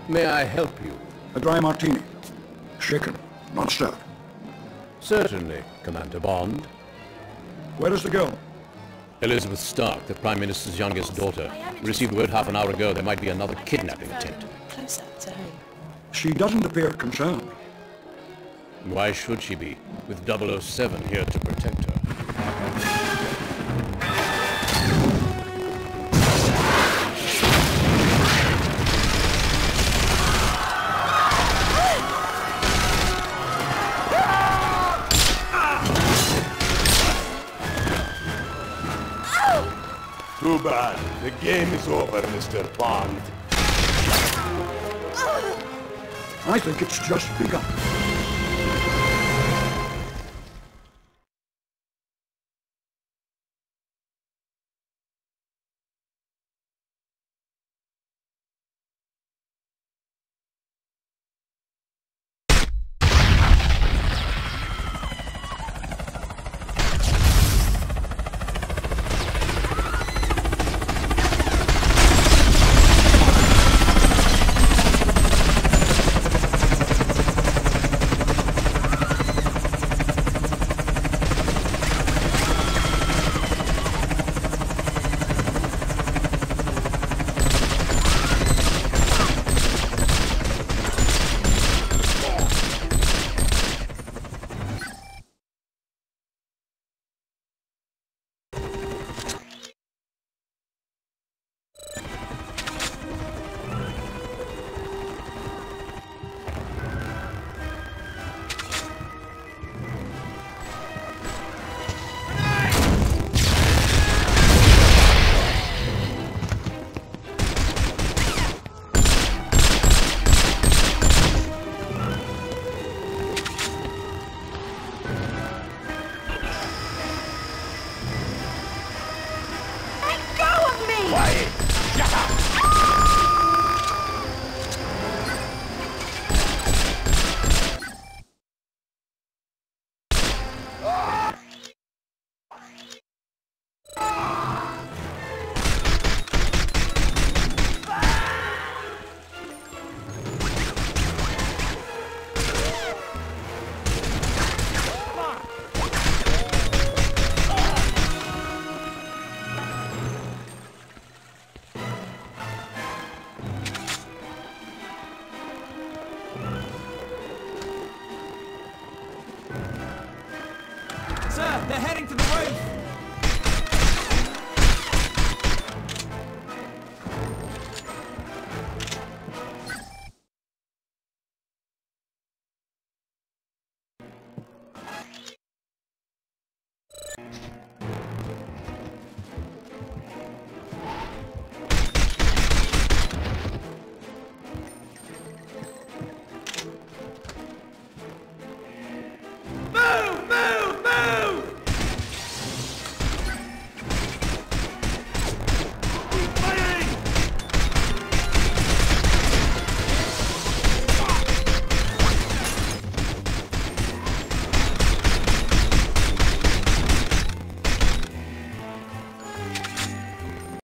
May I help you? A dry martini. Shaken, not stirred. Certainly, Commander Bond. Where is the girl? Elizabeth Stark, the Prime Minister's youngest daughter. We received word half an hour ago there might be another kidnapping attempt. Closer to home. She doesn't appear concerned. Why should she be, with 007 here to protect her? Too bad. The game is over, Mr. Bond. I think it's just begun. Sir, they're heading to the roof!